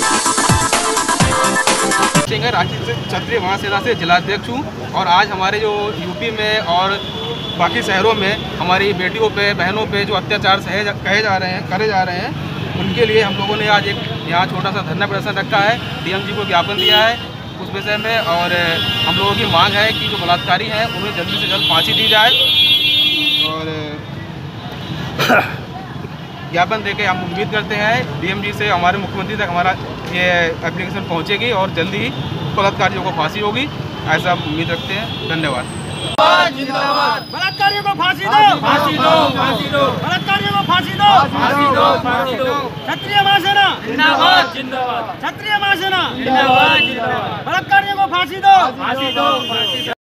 राष्ट्रीय क्षत्रिय महासेना से जिलाध्यक्ष हूँ और आज हमारे जो यूपी में और बाकी शहरों में हमारी बेटियों पे, बहनों पे जो अत्याचार करे जा रहे हैं उनके लिए हम लोगों ने आज एक यहाँ छोटा सा धरना प्रदर्शन रखा है। डीएम जी को ज्ञापन दिया है उस विषय में और हम लोगों की मांग है कि जो बलात्कारी हैं उन्हें जल्दी से जल्द फांसी दी जाए और ज्ञापन देके हम उम्मीद करते हैं डीएम जी से हमारे मुख्यमंत्री तक हमारा ये एप्लीकेशन पहुंचेगी और जल्दी ही बलात्कारियों को फांसी होगी, ऐसा उम्मीद रखते हैं। धन्यवाद। बलात्कारियों को फांसी दो, फांसी दो, फांसी दो, बलात्कारियों को फांसी दो, फांसी दो, फांसी दो। क्षत्रिय महासेना जिंदाबाद, जिंदाबाद। क्षत्रिय महासेना जिंदाबाद, जिंदाबाद। बलात्कारियों को फांसी दो, फांसी दो, फांसी दो।